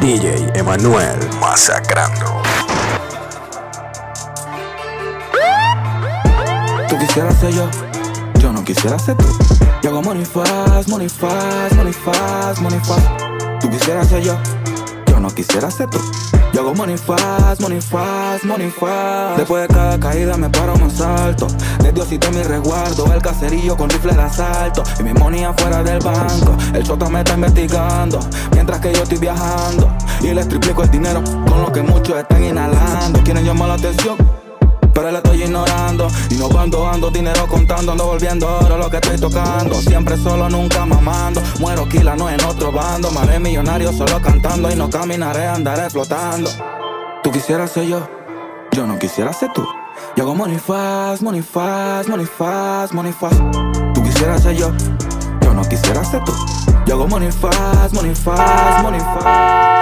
DJ Emanuel masacrando. Tú quisieras ser yo no quisiera ser tú. Yo hago money fast, money fast, money fast, money fast. Tú quisieras ser yo no quisiera ser tú. Yo hago money fast, money fast, money fast. Después de cada caída me paro más alto. De Diosito mi resguardo, el caserillo con rifle de asalto. Y mi money afuera del banco, el chota me está investigando mientras que yo estoy viajando. Y les triplico el dinero con lo que muchos están inhalando. Quieren llamar la atención, pero la estoy ignorando. Y no ando dinero contando, ando volviendo oro lo que estoy tocando. Siempre solo, nunca mamando. Muero quila, no en otro bando. Me haré millonario solo cantando. Y no caminaré, andaré flotando. Tú quisieras ser yo no quisiera ser tú. Yo hago money fast, money fast, money fast, money fast. Tú quisieras ser yo no quisiera ser tú. Yo hago money fast, money fast, money fast.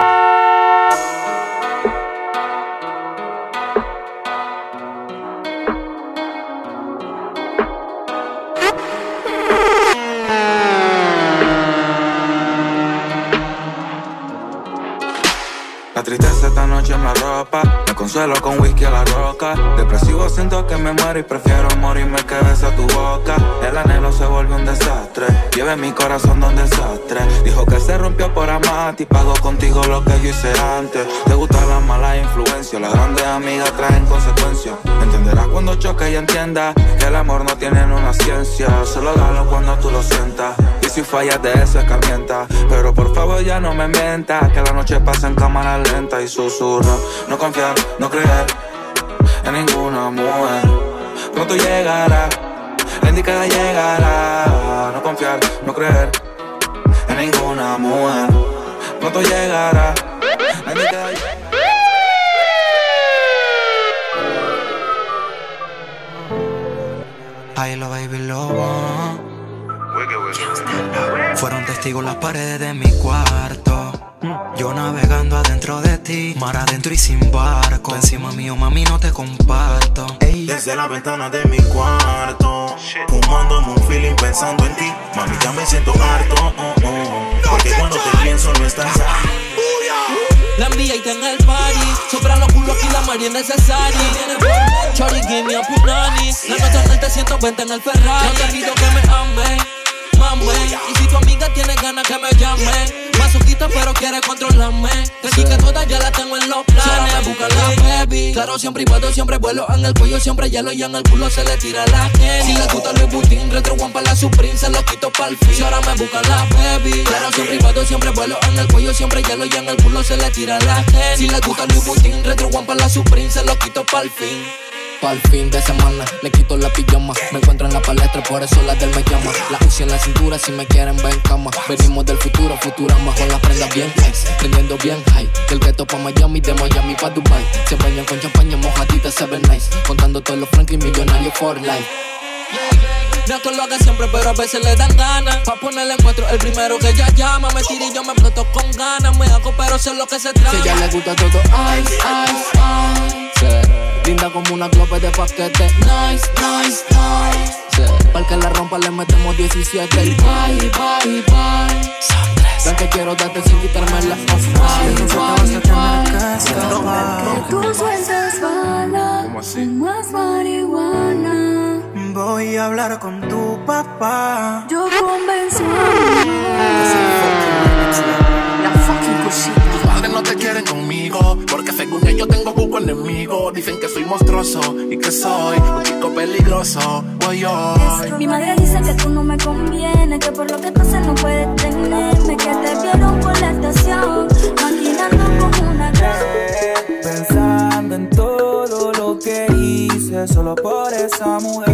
La tristeza esta noche en la ropa, me consuelo con whisky a la roca. Depresivo siento que me muero y prefiero morirme que besar tu boca. El anhelo se volvió un desastre, llevé mi corazón donde desastre. Dijo que se rompió por amarte y pagó contigo lo que yo hice antes. Te gusta la mala influencia, las grandes amigas traen consecuencias. Entenderás cuando choque y entiendas que el amor no tiene una ciencia. Solo dalo cuando tú lo sientas. Y si fallas de eso escarmienta. Pero por favor ya no me mientas, que la noche pasa en cámara lenta y susurra. No confiar, no creer en ninguna mujer. Pronto llegará, la indicada llegará. No confiar, no creer en ninguna mujer. Pronto llegará, la indicada llegará. Ahí lo baby lobo. Fueron testigos las paredes de mi cuarto. Yo navegando adentro de ti, mar adentro y sin barco. Encima mío, mami, no te comparto. Ey. Desde la ventana de mi cuarto, fumándome un feeling pensando en ti. Mami, ya me siento harto, porque cuando te pienso no estás ahí. La envía y tenga el party. Sobran los culos aquí, la Mari es necesaria. Shorty, give me a punani. La noche en el T120 en el Ferrari. No te pido que me ames, mame. Y si tu amiga tiene ganas que me llame. Masoquista pero quiere controlarme. Creí que todas ya la tengo en los planes. Búscala, baby. Claro, siempre privado, siempre vuelo en el cuello. Siempre hielo y en el culo se le tira la gente. Si le gusta Louis Vuitton, retro one para la Supreme. Se lo quito pa'l fin. Si ahora me busca la baby. Claro, siempre privado, siempre vuelo en el cuello. Siempre hielo y en el culo se le tira la gente. Si le gusta Louis Vuitton, retro one para la Supreme. Se lo quito pa'l fin. Pa'l fin de semana, le quito la pijama. Me encuentro en la palestra, por eso la del me llama. La UCI en la cintura, si me quieren ver en cama. Venimos del futuro, Futurama con las prendas bien nice. Prendiendo bien high, del ghetto pa' Miami, de Miami pa' Dubai. Se bañan con champaña, mojadita, se ven nice. Contando todos los Franklin millonarios for life. No es que lo haga siempre, pero a veces le dan ganas. Pa' ponerle en cuatro, el primero que ella llama. Me tira y yo me exploto con ganas. Me hago, pero sé lo que se trata. Si ella le gusta todo, ice, ice, ice. Sí. Linda como una globe de paquete. Nice, nice, nice. Sí. Para que la rompa le metemos 17. Bye, bye, bye. Ven que quiero darte sin quitarme la bye, bye. Que tú sueltas bala. ¿Cómo así? Más marihuana. Voy a hablar con tu papá. Yo convencí la fucking cosita. Tus padres no te quieren conmigo, porque según ellos tengo poco enemigo. Dicen que soy monstruoso y que soy un chico peligroso. Voy hoy. Mi madre dice que tú no me conviene, que por lo que pasa no puedes tenerme, que te vieron por la estación, maquinando como una gran. Pensando en todo lo que hice solo por esa mujer.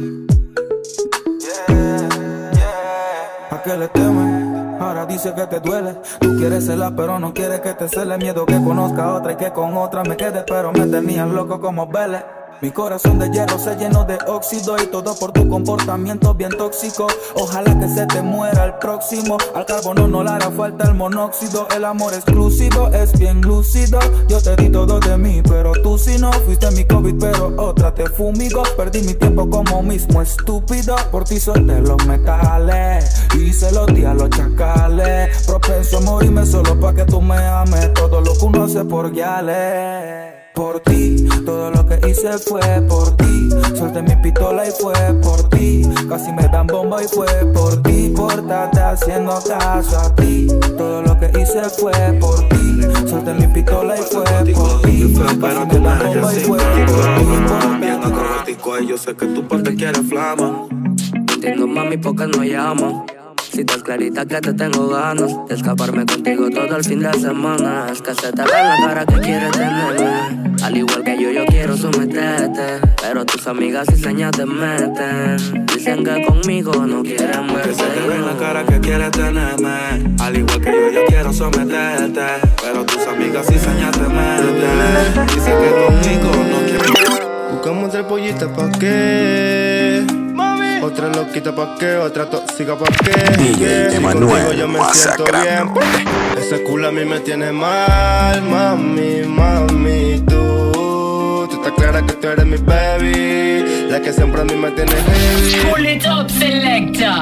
¿A qué le temes? Ahora dice que te duele. Tú quieres celar pero no quieres que te cele. Miedo que conozca a otra y que con otra me quede. Pero me tenías loco como Vélez. Mi corazón de hierro se llenó de óxido y todo por tu comportamiento bien tóxico. Ojalá que se te muera el próximo. Al carbono no le hará falta el monóxido. El amor exclusivo es bien lúcido. Yo te di todo de mí, pero tú si no. Fuiste mi COVID, pero otra te fumigó. Perdí mi tiempo como mismo estúpido. Por ti solté los metales y se los di a los chacales. Propenso a morirme solo pa' que tú me ames. Todo lo que uno hace por guiales. Por ti, todo lo que hice fue por ti. Solté mi pistola y fue por ti. Casi me dan bomba y fue por ti. Por estarte haciendo caso a ti. Todo lo que hice fue por ti. Solté mi pistola y fue por ti. Casi me dan bomba y fue por ti. Y yo sé que tu parte quiere flama. Entiendo, mami, porque no llamo. Si estás clarita que te tengo ganas de escaparme contigo todo el fin de semana. Es que se te ve en la cara que quieres tenerme. Al igual que yo quiero someterte. Pero tus amigas y señas te meten. Dicen que conmigo no quieren verte. Que se te ve en la cara que quieres tenerme. Al igual que yo quiero someterte. Pero tus amigas y señas te meten. Dicen que conmigo no quieren verte. Buscamos otra pollita pa' qué, mami. Otra loquita pa' qué, otra tóxica pa' qué. DJ Emanuel yo me siento bien. Ese culo a mí me tiene mal, mami, mami. Tú estás clara que tú eres mi baby. La que siempre a mí me tiene heavy. Pull it up, selector.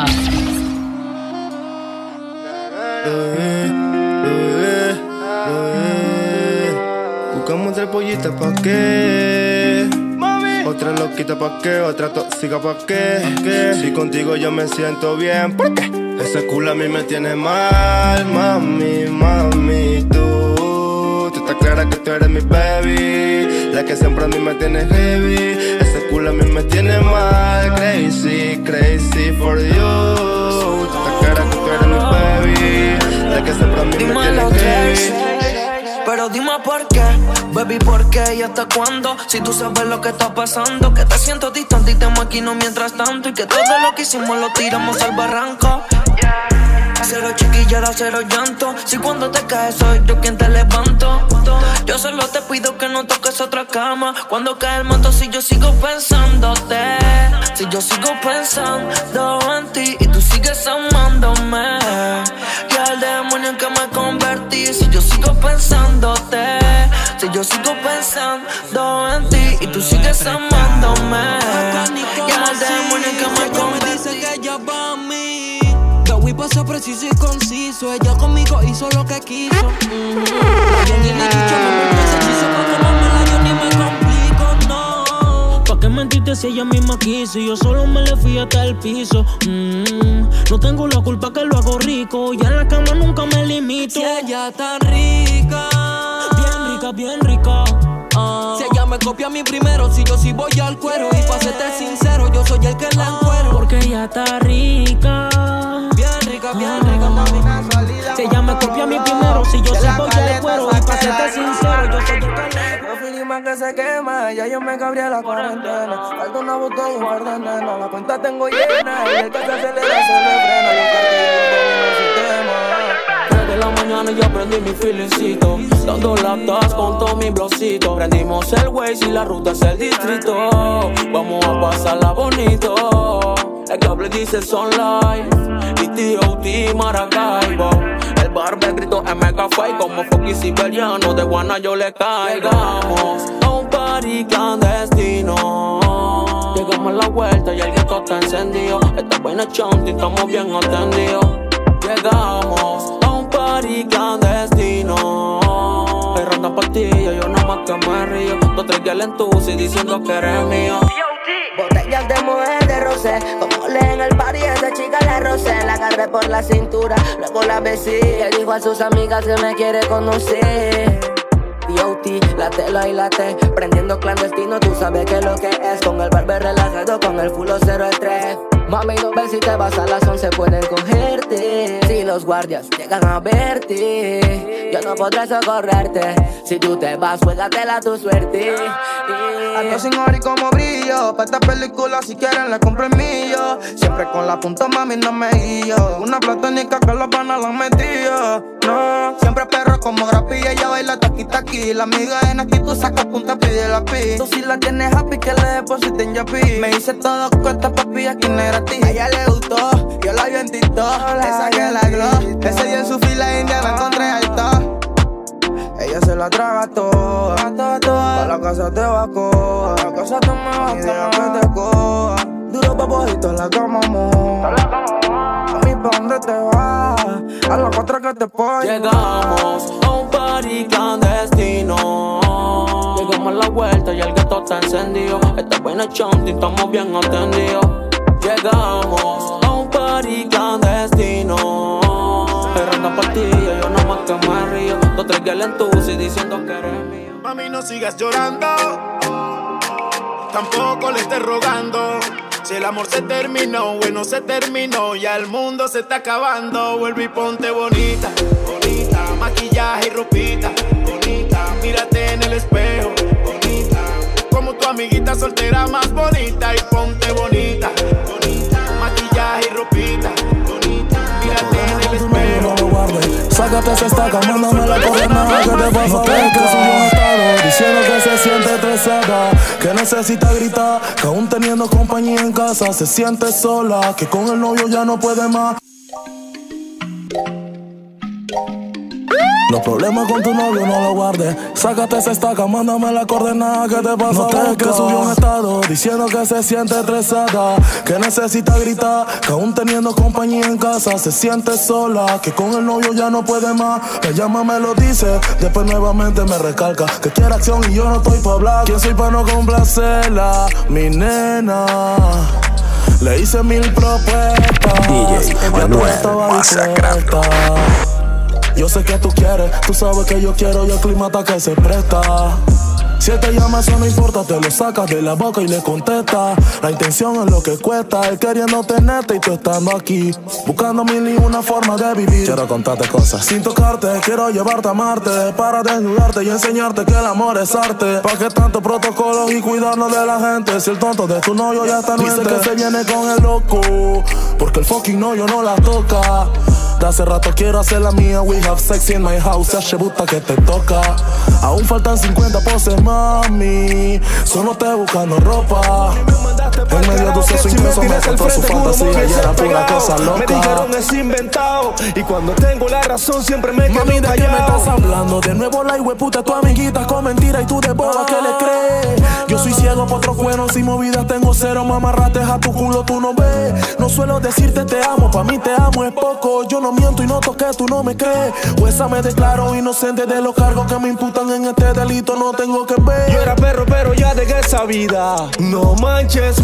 Buscamos otra pollita pa' qué, otra loquita pa' qué, otra tóxica pa' qué. Si contigo yo me siento bien, ¿por qué? Ese culo a mí me tiene mal, mami, mami. Tú estás clara que tú eres mi baby. La que siempre a mí me tiene heavy. Ese culo a mí me tiene mal, crazy, crazy for you. Tú estás clara que tú eres mi baby. La que siempre a mí me tiene heavy. Pero dime por qué, baby, por qué y hasta cuándo. Si tú sabes lo que está pasando, que te siento distante y te maquino mientras tanto. Y que todo lo que hicimos lo tiramos al barranco. Cero chiquillada, cero llanto. Si cuando te caes soy yo quien te levanto. Yo solo te pido que no toques otra cama. Cuando cae el manto, si yo sigo pensándote. Si yo sigo pensando en ti y tú sigues amándome. Y al demonio en que me convertí. Si yo sigo pensándote. Si yo sigo pensando en ti y tú sigues amándome. Y al demonio en que me convertí. Dice que ella va a mí. Gawi pasa preciso y conciso. Ella conmigo hizo lo que quiso. Yo ni le he dicho no me pesa hechizo. Porque mamela yo ni me complico, no. ¿Pa' qué mentirte si ella misma quiso? Y yo solo me le fui hasta el piso. No tengo la culpa que lo hago rico. Y en la cama nunca me limito. Si ella está rica, bien rica, bien rica. Si ella me copia a mí primero, si yo sí voy al cuero. Y pa' serte sincero, yo soy el que la encuero. Porque ella está rica, bien rica, bien rica. Si ella me copia a mí primero, si yo sí voy al cuero. Y pa' serte sincero, yo soy el que la encuero. No filima que se quema, ya yo me cabría la cuarentena. Falta una botella y un par de nena. La cuenta tengo llena y el que se acelera se me frena. Yo cargué el sistema. 3 de la mañana y ya prendí mi feelicito. Dando latas con todo mi blocito. Prendimos el Waze y la ruta es el distrito. Vamos a pasarla bonito. El cable dice Sunlight y T.O.T. Maracaibo. El barber grito en Mega Fight. Como Foki Siberiano de Guana yo le caigamos a un party clandestino. Llegamos a la vuelta y el gueto está encendido. Esta vaina es chanty, estamos bien atendidos. Llegamos a un party clandestino. Hay ronda partida, yo nada más que me río. 2, 3 gales en tu y diciendo que eres mío. Botellas de mujer de rosé, como leen en el party esa chica la rosé. La agarré por la cintura, luego la besé. Le dijo a sus amigas que me quiere conocer. T.O.T, la tela y la T, prendiendo clandestino, tú sabes que lo que es. Con el barber relajado, con el full 0 al 3. Mami, no ves si te vas a las 11 pueden cogerte. Si los guardias llegan a verte, yo no podré socorrerte. Si tú te vas, juégatela tu suerte. Ando sin ori como brillo. Pa' esta película si quieren le compro el millo. Siempre con la punta mami no me guillo. Una platónica que los panas la han metido. No, siempre perro como grapilla. Ella baila taqui-taqui. La amiga en aquí tú sacas punta, pide la pi. Tú si la tienes happy que le depositen ya pi. Me hice todo cuesta papi, aquí no era ti. A ella le gustó, yo la vi en TikTok. Le saqué la glow. Ese día en su fila india la encontré alto. Ella se la traga toda. A la casa te va a casa te me va que te coja. Duro papojito en la cama, amor. A mí pa' dónde te vas. A las 4 que te pongo. Llegamos a un party clandestino. Llegamos a la vuelta y el gueto está encendido. Esta buena chanting, estamos bien atendidos. Llegamos a un party clandestino. Perrando partida, yo nomás que me río. Dos tres que le entusi diciendo que eres mío. Mami, no sigas llorando, tampoco le estés rogando. Si el amor se terminó, bueno se terminó. Ya el mundo se está acabando. Vuelve y ponte bonita, bonita. Maquillaje y ropita, bonita. Mírate en el espejo, bonita. Como tu amiguita soltera más bonita. Y ponte bonita, bonita. Maquillaje y ropita, bonita. Mírate en el espejo. Sácate esa estaca, mándame la coordenada. ¿Qué te pasa? Que subió un estado diciendo que se siente estresada, que necesita gritar, que aún teniendo compañía en casa se siente sola, que con el novio ya no puede más. Los problemas con tu novio no lo guardes. Sácate esa estaca, mándame la coordenada. ¿Qué te pasa? No te que subió un estado diciendo que se siente estresada, que necesita gritar, que aún teniendo compañía en casa se siente sola, que con el novio ya no puede más. Me llama, me lo dice, después nuevamente me recalca que quiere acción y yo no estoy pa' hablar. ¿Quién soy pa' no complacerla? Mi nena. Le hice 1000 propuestas. DJ Emanuel masacrando. Yo sé que tú quieres, tú sabes que yo quiero y el clima está que se presta. Si él te llama, eso no importa, te lo sacas de la boca y le contestas. La intención es lo que cuesta, él queriendo tenerte y tú estando aquí, buscando mil y una forma de vivir. Quiero contarte cosas sin tocarte, quiero llevarte a amarte, para desnudarte y enseñarte que el amor es arte. ¿Pa' qué tanto protocolo y cuidarnos de la gente? Si el tonto de tu novio ya está nuente. Dice que se viene con el loco, porque el fucking novio no la toca. De hace rato quiero hacer la mía, we have sex in my house, se buta que te toca. Aún faltan 50 poses, mami, solo te buscando ropa. En medio de su ingreso me contó su fantasía y era pura cosa loca. Me dijeron es inventado y cuando tengo la razón siempre me quedo mami, ¿de qué me callado? estás hablando? De nuevo la hueputa, tu amiguita con mentira y tú de boba que le crees. Yo soy ciego por otros cuernos y movidas tengo cero, mamarrates a tu culo tú no ves. No suelo decirte te amo, pa' mí te amo es poco. Yo no miento y no toqué, tú no me crees. Jueza me declaro inocente de los cargos que me imputan en este delito, no tengo que ver. Yo era perro pero ya dejé esa vida. No manches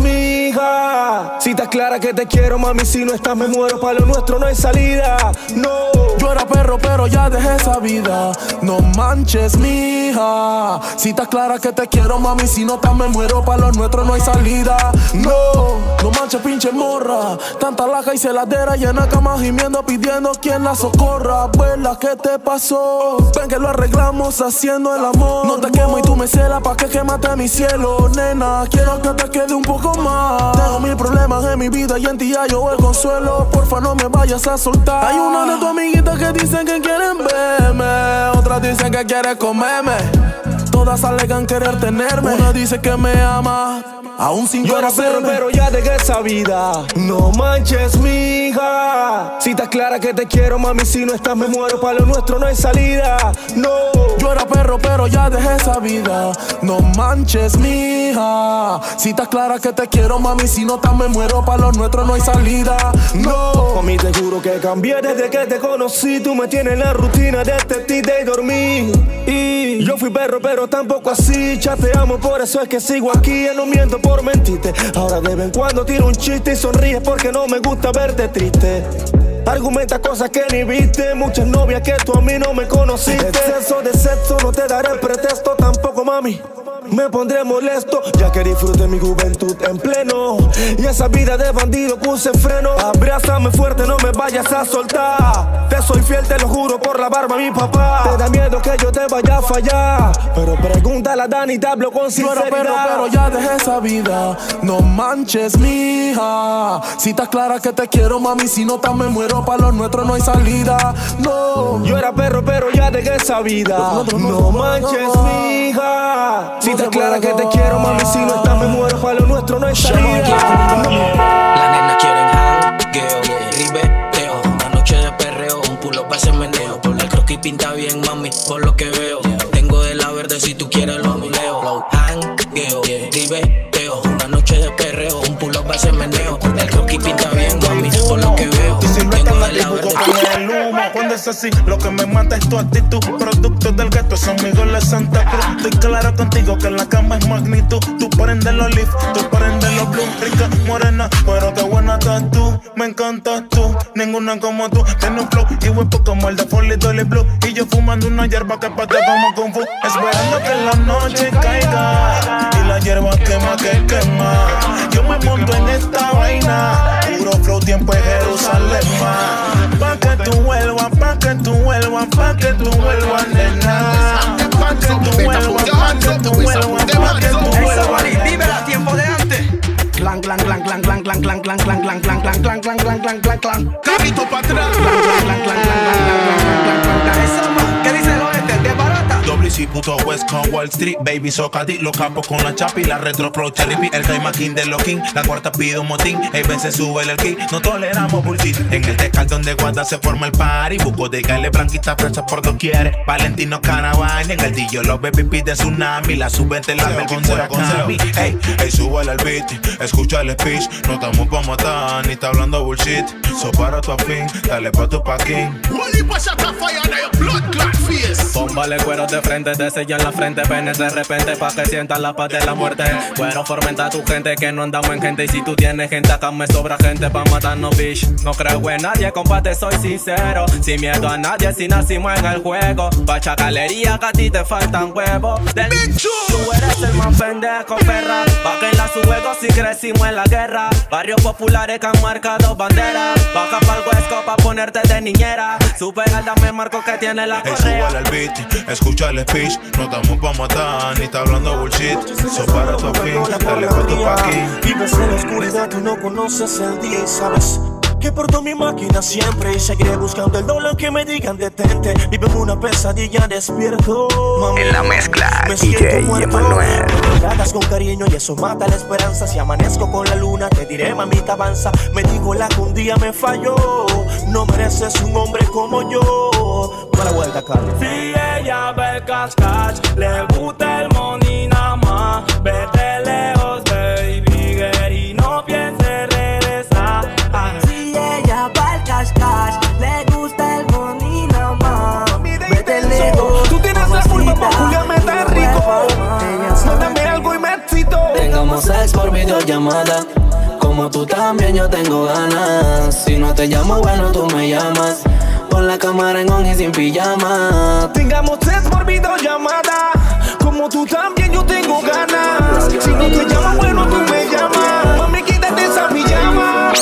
mija, si estás clara que te quiero mami, si no estás me muero, pa' lo nuestro no hay salida. No. Yo era perro pero ya dejé esa vida. No manches mija, si estás clara que te quiero mami, si no estás me muero, pa' lo nuestro no hay salida. No, no manches pinche morra, tanta laja y celadera llena cama gimiendo pidiendo quien la socorra. Abuela, ¿qué te pasó? Ven que lo arreglamos haciendo el amor. No te quemo y tú me celas, pa' que quemaste mi cielo. Nena, quiero que te quede un poco más. Tengo mil problemas en mi vida y en ti ya yo el consuelo. Porfa no me vayas a soltar. Hay una de tus amiguitas que dicen que quieren verme, otras dicen que quieren comerme, todas alegan querer tenerme. Una dice que me ama, aún sin yo era perro pero ya dejé esa vida. No manches mija, si estás clara que te quiero mami, si no estás me muero, pa' lo nuestro no hay salida. No. Yo era perro pero ya dejé esa vida. No manches mija, si estás clara que te quiero mami, si no estás me muero, pa' lo nuestro no hay salida. No. Mami te juro que cambié desde que te conocí. Tú me tienes en la rutina de tete y dormir. Y yo fui perro pero tampoco así. Chateamos por eso es que sigo aquí. Yo no miento por mentirte. Ahora de vez en cuando tiro un chiste y sonríes porque no me gusta verte triste. Argumenta cosas que ni viste, muchas novias que tú a mí no me conociste. Exceso de sexo no te daré pretexto tampoco mami, me pondré molesto, ya que disfruté mi juventud en pleno y esa vida de bandido puse freno. Abrázame fuerte, no me vayas a soltar. Te soy fiel, te lo juro por la barba mi papá. Te da miedo que yo te vaya a fallar, pero pregúntale a Dani, te hablo con sinceridad. Pero ya dejé esa vida. No manches mija, Si estás clara que te quiero, mami, si no me muero, pa' los nuestros no hay salida. No. Yo era perro, pero ya dejé esa vida. No manches, mija. Si estás clara que te quiero, mami, si no estás me muero, pa' lo nuestro no hay salida. La nena quieren jangueo, ribeteo, una noche de perreo, un pulo pa' ese meneo. Por el croquis pinta bien, mami, por lo que veo. Tengo de la verde si tú quieres lo mileo. Jangueo, ribeteo, una noche de perreo, un pulo pa' ese meneo. El croquis pinta bien, mami, por lo que veo. Tengo de la verde si tú el humo, cuando es así, lo que me mata es tu actitud. Productos del gato, son amigos de Santa Cruz. Estoy claro contigo que en la cama es magnitud. Tú prendes los leaf, tú prendes los blue. Rica, morena, pero qué buena estás tú. Me encantas tú, ninguna como tú. Tienes un flow y huepo como el de Folly Dolly Blue. Y yo fumando una hierba que patea como Kung Fu. Esperando que la noche caiga y la hierba quema que quema. Yo me monto en esta vaina, puro flow, tiempo en Jerusalén. Pa' que tú vuelvas, pa' que tú vuelvas, pa' que tú vuelvas, nena. Pa' que tú vuelvas, pa' que tú vuelvas, pa' que tú vuelvas. Vive a tiempo de antes. Clan, clan, clan, clan, clan, clan, clan, clan, clan, clan, clan, clan, clan, clan, clan, clan, clan, clan. Carrito para atrás. Clan, clan, clan, clan, clan, clan, clan, clan. Eso más. ¿Qué dice el oeste? ¿De barata? WC puto West con Wall Street, baby socadí, los capos con la chapi, la retro pro cherry P, el Caima King de los King, la cuarta pide un motín, el Ben se sube el kick, no toleramos bullshit, en el Tecal donde guarda se forma el party, buco de calle blanquita, flecha por doquier, Valentino Carnaval, en el dillo los baby de tsunami, la sub-20 la Melvin fuera con Sammy, ey, ey, súbele al beat, escucha el speech, no estamos pa' matar, ni está hablando bullshit, so para tu afín, dale pa' tu paquín. Póngale cueros de frente, te sellan la frente, penes de repente pa' que sientan la paz de la muerte. Cuero fomenta a tu gente que no andamos en gente. Y si tú tienes gente acá me sobra gente pa' matarnos, bitch. No creo en nadie, compadre, soy sincero. Sin miedo a nadie, si nacimos en el juego. Pa' chacalería que a ti te faltan huevos. Tú eres el más pendejo, perra. Pa' que en la juego si crecimos en la guerra. Barrios populares que han marcado banderas. Baja pa'l huesco pa' ponerte de niñera. Super alta me marco que tiene la correa. Súbale al beat, escucha el speech. No estamos pa' matar, ni está hablando bullshit. So para tu fin, dale pa' tu paquín. Vives en la oscuridad, tú no conoces el día y sabes que porto mi máquina siempre y seguiré buscando el dólar que me digan detente. Vivo en una pesadilla despierto. Mami, en la mezcla, me DJ Emanuel. Me tratas con cariño y eso mata la esperanza. Si amanezco con la luna, te diré, mamita, avanza. Me dijo la que un día me falló. No mereces un hombre como yo. Para la vuelta, Carlos. Si ella ve el cash, le gusta el money nada más. Vete lejos, baby girl, y no pienses regresar. Si ella va al cash, le gusta el money nada más. Vete lejos. Tú tienes la culpa por jugarme tan rico. Mándame algo y me excito. Tengamos sex por videollamada. Como tú también yo tengo ganas. Si no te llamo, bueno, tú me llamas. Con la cámara en on y sin pijama. Tengamos sex por videollamada. Como tú también yo tengo ganas. Si no te llamo, bueno, tú me llamas. Mami, quítate esa pijama.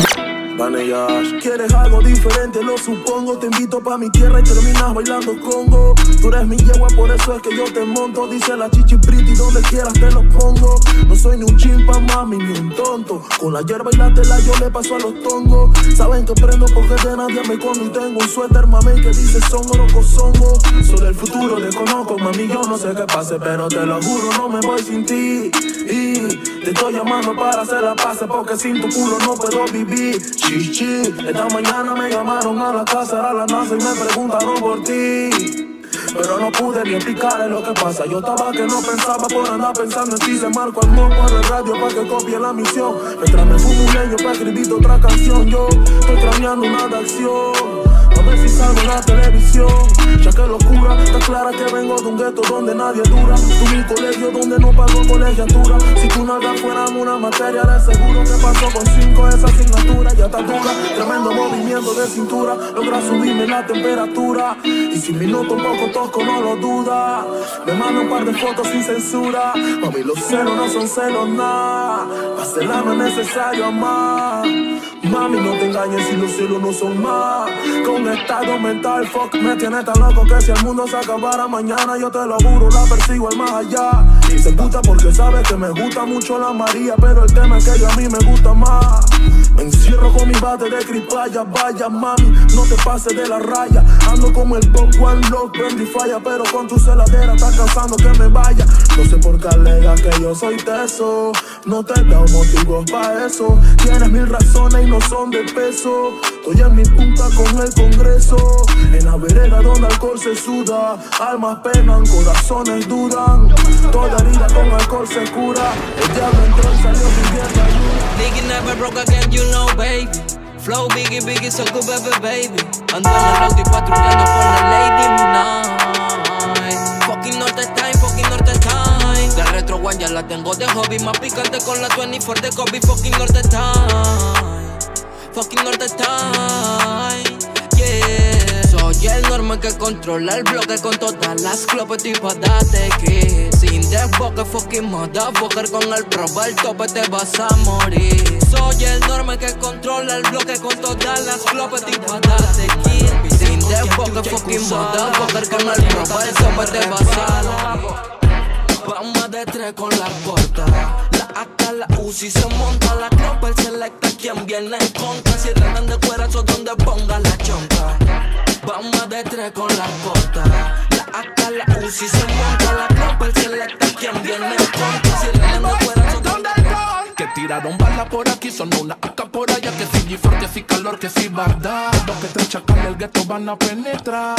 ¿Quieres algo diferente? Lo supongo. Te invito pa' mi tierra y terminas bailando congo. Tú eres mi yegua, por eso es que yo te monto. Dice la chichi pretty, donde quieras te lo pongo. No soy ni un chimpa, mami, ni un tonto. Con la hierba y la tela yo le paso a los tongos. Saben que prendo porque de nadie me como. Y tengo un suéter, mami, que dice son oroco songo. Sobre el futuro desconozco, mami, yo no sé qué pase, pero te lo juro, no me voy sin ti. Y te estoy llamando para hacer la paz, porque sin tu culo no puedo vivir. Chichi, esta mañana me llamaron a la casa, a la NASA y me preguntaron por ti. Pero no pude ni explicarle lo que pasa. Yo estaba que no pensaba por andar pensando en ti. Le marco al moco en el radio para que copie la misión. Mientras me fumo un leño para escribir otra canción. Yo estoy trameando una de acción. A ver si salgo en la televisión. Ya que locura, está clara que vengo de un gueto donde nadie dura. Tu mi colegio donde no pago colegiatura. Si tú nada fuera una materia de seguro. Que pasó con 5 esa asignatura? Ya está dura, tremendo movimiento de cintura. Logra subirme la temperatura. Y si me noto un poco tosco no lo duda. Me manda un par de fotos sin censura. Mami, los celos no son celos nada. Para celar no es necesario amar. Mami, no te engañes si los celos no son más. Con estado mental, fuck, me tiene tan loco que si el mundo se acabara mañana, yo te lo juro, la persigo al más allá. Y se puta porque sabe que me gusta mucho la María, pero el tema es que yo a mí me gusta más. Me encierro con bate de cripalla, vaya mami, no te pases de la raya. Ando como el Bob One Love, Bendy falla, pero con tu celadera estás causando que me vaya. No sé por qué alegas que yo soy teso, no te he dado motivos pa' eso. Tienes 1000 razones y no son de peso. Estoy en mi punta con el Congreso, en la vereda donde alcohol se suda. Almas penan, corazones dudan, toda herida con alcohol se cura. El diablo entró y salió pidiendo ayuda. Nigga never broke again, you know, baby. Flow biggie, biggie, so good, baby. Ando en el auto y patrullando con la Lady Night. Fucking Norte Time. De Retro One ya la tengo de hobby. Más picante con la 24 de Kobe. Fucking Norte Time. Yeah. Soy el normal que controla el bloque con todas las clopes y pa' date que sin desboque, fucking motherfucker. Con el proba el tope te vas a morir. Soy el normal que controla el bloque con todas las clopes y pa' date que sin desboque, fucking motherfucker. Con el proba el tope te vas a morir. Vamos de 3 con la corta. La AK, la UCI se monta. La clopa, el selecta, quien viene en contra. Si tratan de cuerazo donde ponga la chonca. Vamos de 3 con la corta. La AK, la UCI se monta. La clopa, el selecta, quien viene en contra. Si tratan de cuerazo donde que tiraron balas por aquí, sonó una AK por allá. Que si G4, que si calor, que si verdad. Los que te chacan del gueto van a penetrar.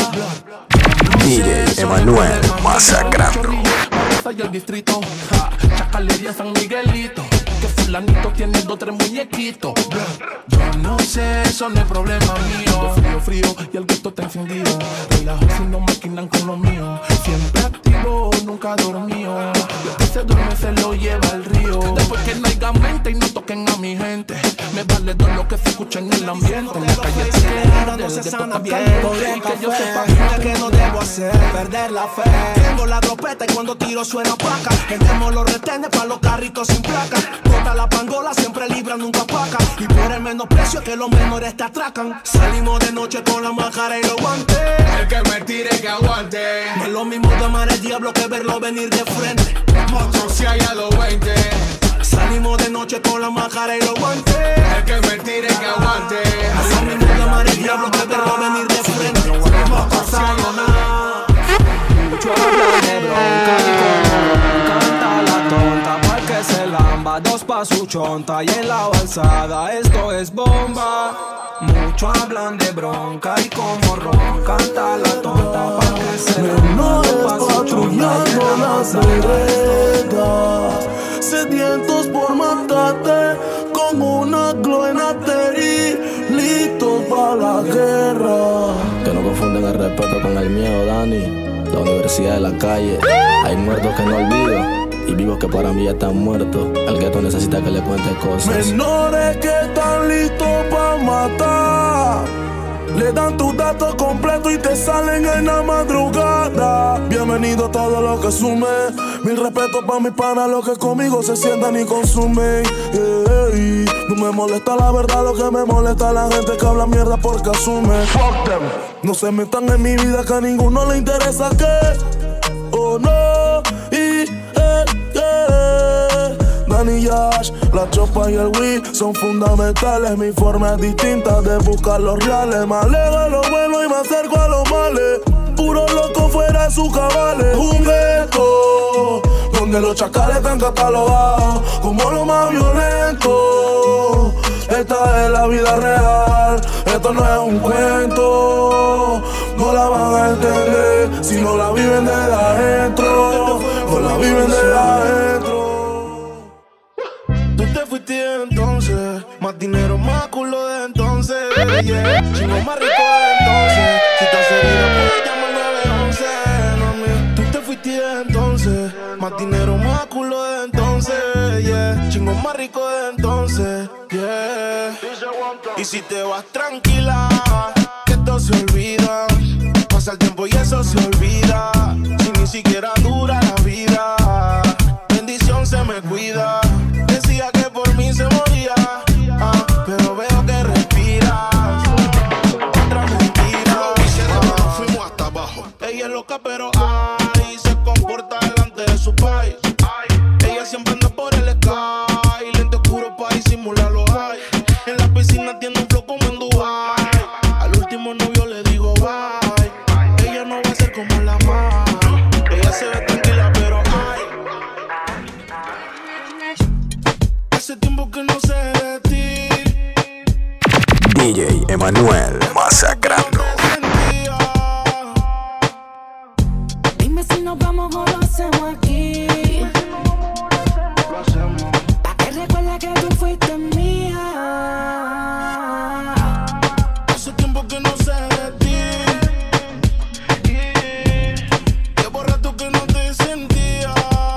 DJ Emanuel masacrando. Y el distrito, Chacalería San Miguelito. Que fulanito tiene 2, 3 muñequitos. Yo no sé, eso no es problema mío. Frío y el gueto está encendido. Relajo si no maquinan con lo mío. Siempre activo, nunca dormido. Lo que se duerme se lo lleva al río. Después que no haya mente y no toquen a mi gente, me vale todo lo que se escucha en el ambiente. En la calle no se sana bien. Podría que yo sepa que no debo hacer, perder la fe. Tengo la glopeta y cuando tiro suena paca. Tenemos los retenes para los carritos sin placa. Toda la pangola siempre libra, nunca paca. Y por el menos precio que los menores te atracan. Salimos de noche con la máscara y los guantes. El que me tire que aguante. No es lo mismo llamar al diablo que verlo venir de frente. Monstruo si hay a los 20. Salimos de noche con la máscara y los guantes. El que me tire que aguante. No es lo mismo llamar al diablo que verlo venir de frente. No ha pasado nada. Mucho hablan de bronca y como canta la tonta pa' que se lamba, 2 pa' su chonta y en la avanzada esto es bomba. Mucho hablan de bronca y como ron canta la tonta pa' que se lamba, 2 pa' su chonta y en la avanzada. Sedientos por matarte con una gloenateri, listos para la guerra. Que no confunden el respeto con el miedo, Dani. La universidad de la calle, hay muertos que no olvido y vivos que para mí ya están muertos. El gueto necesita que le cuente cosas. Menores que están listos para matar, le dan tus datos completos y te salen en la madrugada. Bienvenido a todo lo que sume. Mil respetos pa' mis panas, los que conmigo se sientan y consumen. No me molesta la verdad, lo que me molesta es la gente que habla mierda porque asume. Fuck them. No se metan en mi vida que a ninguno le interesa que. Oh no. Danny Yash, la chopa y el weed son fundamentales. Mi forma es distinta de buscar los reales. Me alejo de lo bueno y me acerco a los males. Puro loco fuera de sus cabales. Un gueto donde los chacales están catalogados como lo más violento. Esta es la vida real, esto no es un cuento. No la van a entender si no la viven de adentro. No la viven de adentro. Tú te fuiste entonces, más dinero, más culo de entonces, yeah. Chingo más rico de entonces. Si estás herida puedes llamar 911, mami. Tú te fuiste entonces, más dinero, más culo de entonces, yeah. Chingo más rico de entonces, yeah. Y si te vas tranquila, que esto se olvida. Pasa el tiempo y eso se olvida. Si ni siquiera dura la vida, bendición se me cuida. Decía que por mí se moría, pero veo que respiras. Otra mentira. Nos fuimos hasta abajo. Ella es loca, pero ay, se comporta delante de su país. Ella siempre anda por el sky, lente oscuro pa' disimular los hay. En la piscina vecina tiene un flow como en Dubai. Al último novio le digo bye. Ella no va a ser como la más. Ella se ve tranquila, pero ay. Hace tiempo que no sé de ti. DJ Emanuel masacrando. Dime si nos vamos o lo hacemos aquí. Pa' que recuerda que tú fuiste mía. Hace tiempo que no sé de ti. Llevo rato que no te sentía.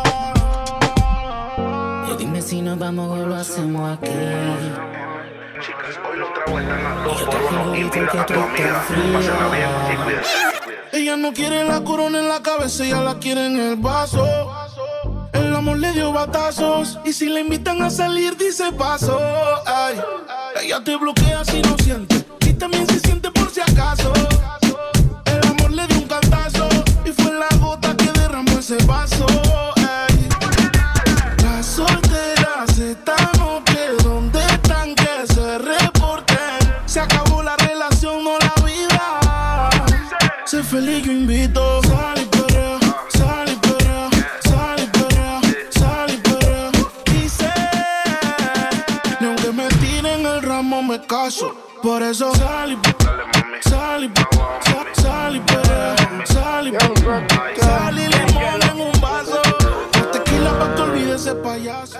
Y dime si nos vamos o lo hacemos aquí. Chicas, hoy los tragos están a 2 por 1. Invítala a tu amiga, pásala bien y cuídense. Ella no quiere la corona en la cabeza, ella la quiere en el vaso. El amor le dio batazos y si le invitan a salir dice paso. Ay, ella te bloquea si no siente y también se siente por si acaso. El amor le dio un cantazo y fue la gota que derramó ese vaso. Ay, las solteras esta noche, ¿dónde están? Que se reporten. Se acabó la relación, no la vida. Sé feliz, yo invito. Sal y perrea, sal y perrea, sal y perrea, sal y perrea. Dice, ni aunque me tiren el ramo me caso. Por eso sal y perrea, sal y perrea, sal y perrea, sal y perrea. Sal y limón en un vaso. Tequila pa' que olvide ese payaso.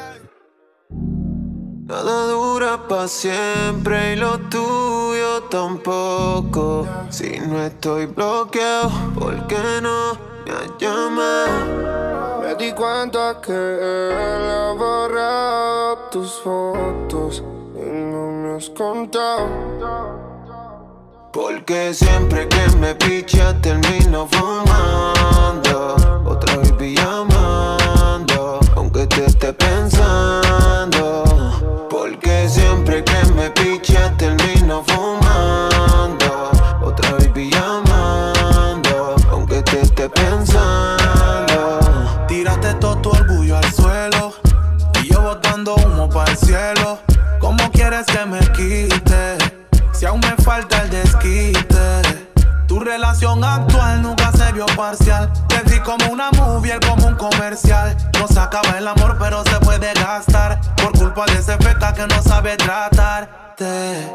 Nada dura pa' siempre y lo tuyo tampoco. Si no estoy bloqueado, ¿por qué no me has llamado? Me di cuenta que él ha borrado tus fotos y no me has contado. Porque siempre que me pichas termino fumando. Otra vez llamando, aunque te esté pensando. Porque siempre que me pichas termino fumando. Otra vez llamando, aunque te esté pensando. Tiraste todo tu orgullo al suelo y yo botando humo para el cielo. ¿Cómo quieres que me quite? Si aún me falta el desquite. Tu relación actual nunca se vio parcial. Te vi como una movie, él como un comercial. No se acaba el amor, pero se puede gastar por culpa de ese feca que no sabe tratarte.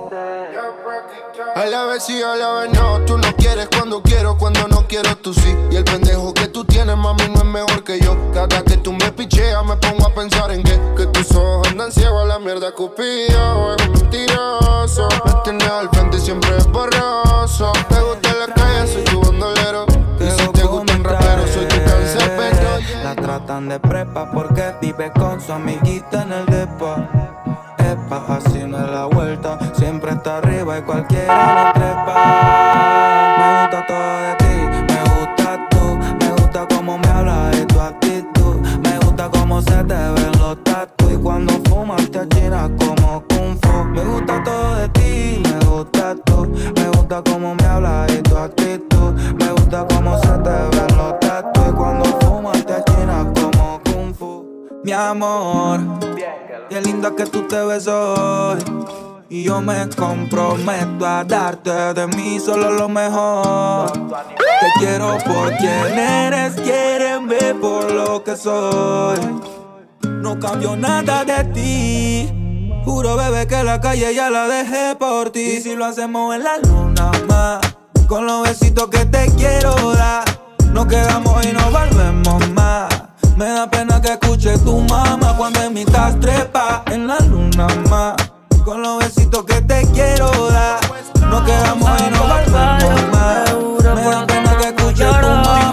A la vez sí, a la vez no. Tú no quieres cuando quiero, cuando no quiero tú sí. Y el pendejo que tú tienes, mami, no es mejor que yo. Cada que tú me picheas me pongo a pensar en que tus ojos andan ciegos, la mierda cupido. Es un mentiroso, me tienes al frente y siempre es borroso. Te gusta la calle, soy tu bandolero. Y si te gusta un rapero, soy tu cancerbero. La tratan de prepa porque vive con su amiguita en el depa. Epa, así no es la vuelta. Siempre está arriba y cualquiera lo trepa. Me gusta todo de ti, me gusta tú. Me gusta cómo me hablas y tu actitud. Me gusta cómo se te ven los tatu. Y cuando fumas te achinas como Kung Fu. Me gusta todo de ti, me gusta tú. Me gusta cómo me hablas y tu actitud. Me gusta cómo se te ven los tatu. Y cuando fumas te achinas como Kung Fu. Mi amor, qué linda que tú te ves hoy. Y yo me comprometo a darte de mí solo lo mejor. Te quiero por quien eres, quiéreme por lo que soy. No cambio nada de ti. Juro, bebé, que la calle ya la dejé por ti. Y si lo hacemos en la luna más, con los besitos que te quiero dar, nos quedamos y nos volvemos más. Me da pena que escuche tu mamá cuando en mi estás trepa en la luna más. Con los besitos que te quiero dar, nos quedamos y nos volvemos más. Me da pena que escuche tu mamá.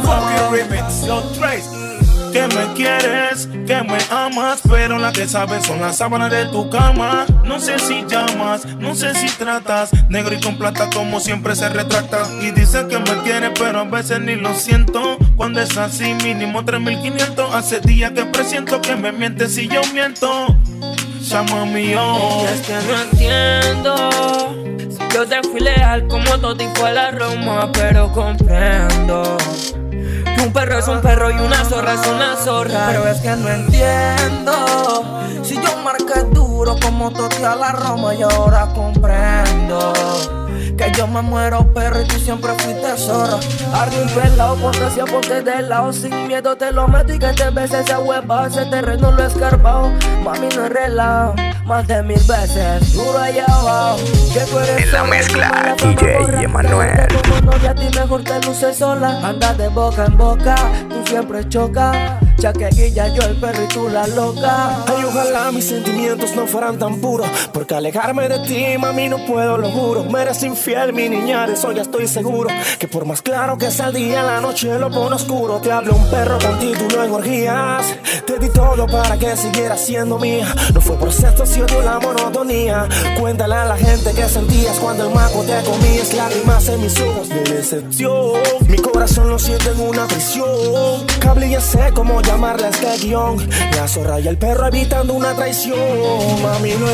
Que me quieres, que me amas, pero la que sabes son las sábanas de tu cama. No sé si llamas, no sé si tratas, negro y con plata como siempre se retrata. Y dice que me quiere, pero a veces ni lo siento. Cuando es así, mínimo 3.500. Hace días que presiento que me mientes si yo miento. Llama mío. Es que no entiendo. Si yo te fui leal como todo y fue la Roma, pero comprendo. Un perro es un perro y una zorra es una zorra. Pero es que no entiendo. Si yo marqué duro como Toti a la Roma y ahora comprendo que yo me muero perro y tú siempre fuiste zorra. Arde un pelao, por gracia ponte de lado. Sin miedo te lo meto y que te beses esa hueva. Ese terreno lo he escarbado. Mami no es relajo, más de 1000 veces. Duro allá abajo. En la mezcla, DJ Emanuel. Como novia a ti mejor te luces sola. Anda de boca en boca, tú siempre chocas. Ya que guilla yo el perro y tú la loca. Ay, ojalá mis sentimientos no fueran tan puros, porque alejarme de ti, mami, no puedo, lo juro. Me eres infiel, mi niña, de eso ya estoy seguro. Que por más claro que sea el día, la noche lo pone oscuro. Te hablo un perro con título en orgías. Te di todo para que siguieras siendo mía. No fue por sexto, si odio la monotonía. Cuéntale a la gente que sentías cuando el maco te comías. Lágrimas en mis ojos de decepción. Mi corazón lo siente en una prisión. Cable ya sé cómo llamarle a este guión. La zorra y el perro evitando una traición. Mami, no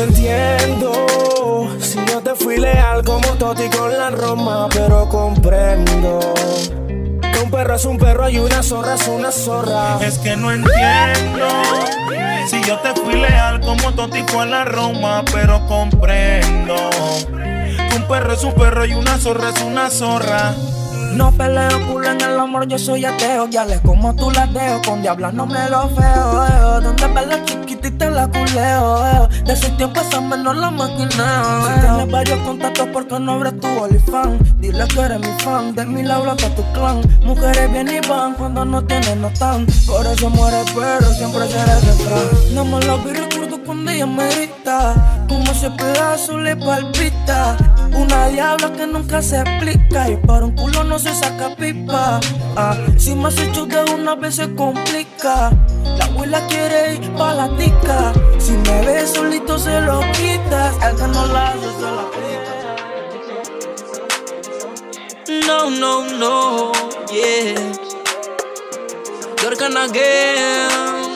entiendo si yo te fui leal como Toti con la Roma, pero comprendo que un perro es un perro y una zorra es una zorra. Es que no entiendo si yo te fui leal como Toti con la Roma, pero comprendo que un perro es un perro y una zorra es una zorra. No peleo culo en el amor, yo soy ateo. Ya le como tú las dejo, con diablas no me lo feo. Donde ves la chiquitita la culeo. De ese tiempo esa menor la maquineo. Si tienes varios contactos, porque no abres tu OnlyFans. Dile que eres mi fan, de mi lado hasta tu clan. Mujeres bien y van, cuando no tienen no están. Por eso muere pero siempre será el refrán. No me lo vi, recuerdo cuando ella me grita, como ese pedazo le palpita. Una diabla que nunca se explica, y para un culo no se saca pipa. Si me has hecho de una vez se complica. La abuela quiere ir pa' la tica. Si me ves solito se lo quitas. El que no la hace se la quita. No, no, no, yeah. Dorcan again.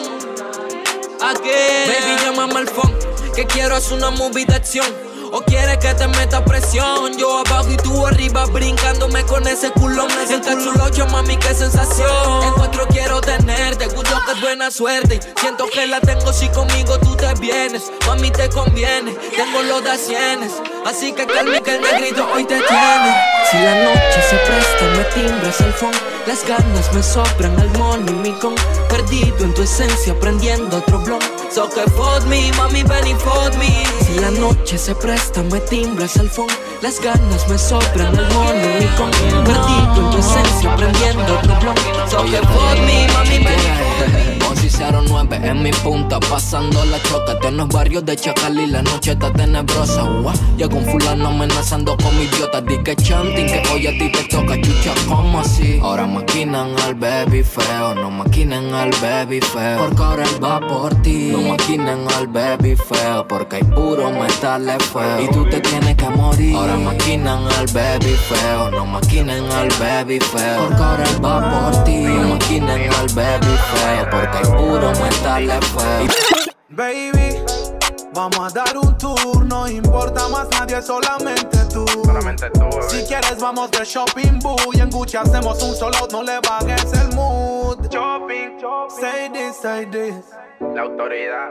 Baby, llámame al phone, que quiero hacer una movie de acción. O quieres que te meta presión. Yo abajo y tú arriba brincándome con ese culón. En cápsula 8, mami, qué sensación. En 4 quiero tenerte, juro que es buena suerte. Siento que la tengo si conmigo tú te vienes. Mami, te conviene, tengo los de 100. Así que calma que el negrito hoy te tiene. Si la noche se presta, me timbras el phone. Las ganas me sobran al money, mi con. Perdido en tu esencia, prendiendo otro blog. So que fuck me, mami, ven y fuck me. Si la noche se presta, me timbras el phone. Las ganas me sobran al money, mi con. Perdido en tu esencia, prendiendo otro blog. So que fuck me, mami, ven y fuck me. 1109 en mi punta, pasando la choca de los barrios de Chacal y la noche está tenebrosa. Ya con fulano amenazando con mi idiota. Di que chanting, que hoy a ti te toca, chucha, ¿cómo así? Ahora maquinan al baby feo, no maquinen al baby feo, porque ahora él va por ti. No maquinen al baby feo, porque hay puro metal feo y tú te tienes que morir. Ahora maquinan al baby feo, no maquinen al baby feo, porque ahora él va por ti. No maquinen al baby feo, porque hay puro metal feo. Baby, vamos a dar un tour, no importa más nadie, solamente tú. Si quieres vamos de shopping, boo, y en Gucci hacemos un solo, no le bajes el mood. Shopping, say this, say this. La autoridad,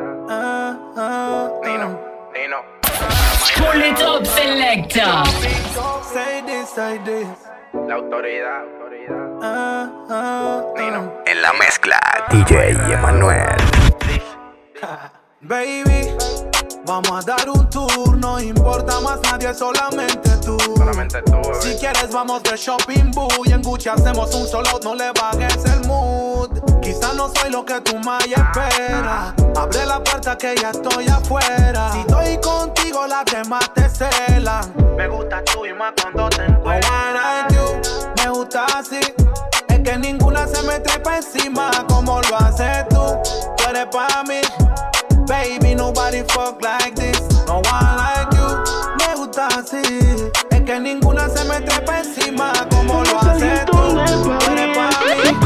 Nino. Pull it up, selector. Say this, say this. La autoridad, Nino. En la mezcla, DJ Emanuel. Baby, vamos a dar un tour, no importa más nadie, solamente tú. Si quieres vamos de shopping, boo, y en Gucci hacemos un solo, no le bajes el mood. Quizá no soy lo que tú más esperas. Abre la puerta que ya estoy afuera. Si estoy contigo las demás te celan. Me gusta tú y más cuando te encuentras. Me gusta así, es que ninguna se me trepa encima como lo haces tú. Tú eres pa' mí, baby, nobody fuck like this. No one like you. Me gusta así, es que ninguna se me trepa encima como lo haces tú. Tú eres pa' mí,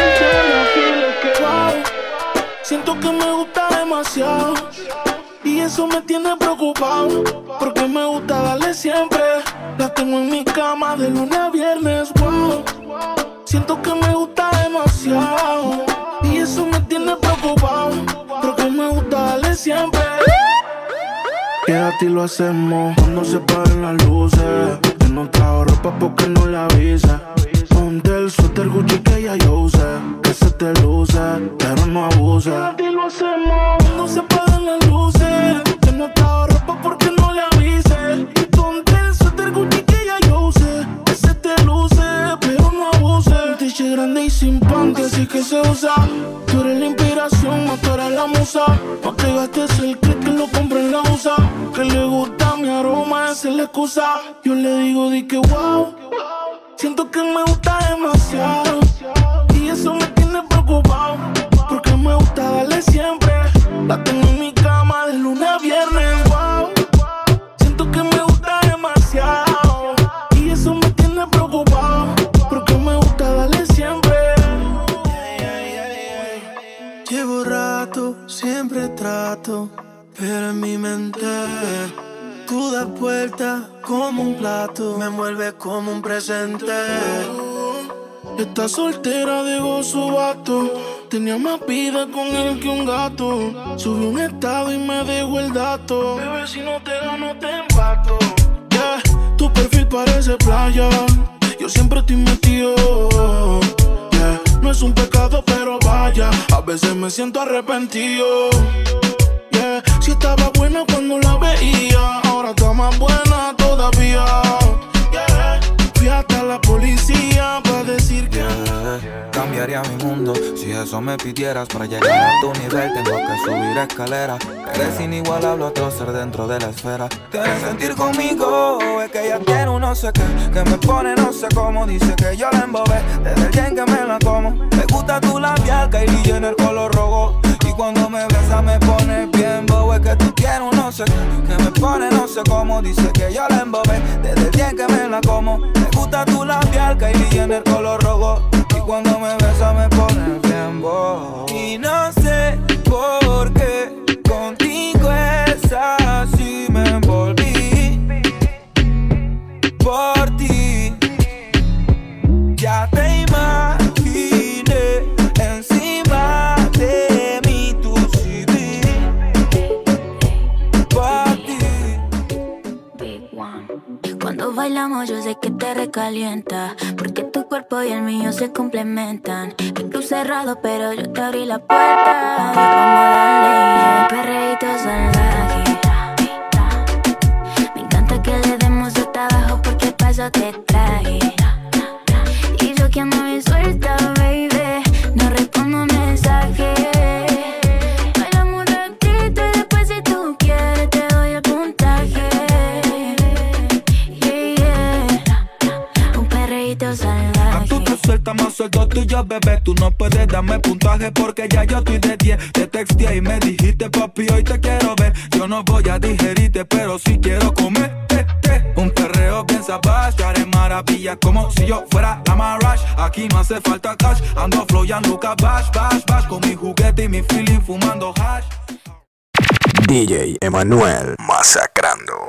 Siento que me gusta demasiado y eso eso me tiene preocupado, porque me gusta darle siempre. La tengo en mi cama de lunes a viernes, wow. Siento que me gusta demasiado, y eso me tiene preocupado, porque me gusta darle siempre. Y a ti lo hacemos cuando se paren las luces. Yo no trajo ropa porque no le avisa. Ponte el suéter Gucci que ya yo usé, que se te luce, pero no abuse. Y a ti lo hacemos cuando se paren las luces. Yo no trajo ropa porque no le avise. Y ponte el suéter Gucci que ya yo usé, que se te luce, pero no abuse. Un t-shirt grande y sin panty, así que se usa. Tú eres la inspiración, más tú eres la musa. No te gastes el kit que lo compré en la USA. Que le gusta mi aroma, esa es la excusa. Yo le digo, di que wow. Siento que me gusta demasiado, y eso me tiene preocupado, porque me gusta darle siempre. La tengo en mi cama de lunes a viernes, wow. Siento que me gusta demasiado, y eso me tiene preocupado, porque me gusta darle siempre. Llevo rato, siempre trato, pero en mi mente tú das vuelta como un plato, me envuelve como un presente. Está soltera, dejó su vato, tenía más vida con él que un gato. Subí un estado y me dejó el dato. Bebé, si no te gano te empato. Yeah, tu perfil parece playa, yo siempre estoy metido. Yeah, no es un pecado pero vaya, a veces me siento arrepentido. Yeah, si estaba buena cuando la veía, ahora está más buena todavía. Yeah, fui hasta la policía para decir que cambiaría mi mundo si eso me pidieras. Para llegar a tu nivel tengo que subir escaleras. Eres inigualable, otro ser dentro de la esfera. Quieres sentir conmigo, es que ella tiene un no sé qué, que me pone no sé cómo. Dice que yo la embobé desde el día en que me la como. Me gusta tu labial, Kylie Jenner color rojo. Y cuando me besa me pone bien bobo. Es que tú tienes un no sé qué, que me pone no sé cómo. Dice que yo la embobé desde el día en que me la como. Me gusta tu labial, Kylie Jenner color rojo. Y cuando me besa me pone bien bobo. Y no sé por qué contigo es así, me envolví por ti. Ya te imaginé encima de mí, tu CV por ti. Cuando bailamos yo sé que te recalienta, porque tu cuerpo y el mío se complementan. El club cerrado pero yo te abrí la puerta. Vamos a darle perreíto salvaje. Me encanta que le demos hasta abajo porque paso te traje. Y yo que ando bien suelta, baby, no respondo mensajes. Bailamos un ratito y después si tú quieres te doy el puntaje. Un perreíto salvaje. Tú te sueltas más suelto tuyo, bebé. Tú no puedes darme puntaje porque ya yo estoy de 10. Te texteé y me dijiste, papi, hoy te quiero ver. Yo no voy a digerirte, pero sí quiero comer. Un perreo bien sabaz, te haré maravillas como si yo fuera la Marash. Aquí no hace falta cash, ando flowando bash, bash, bash. Con mi juguete y mi feeling fumando hash. DJ Emanuel masacrando.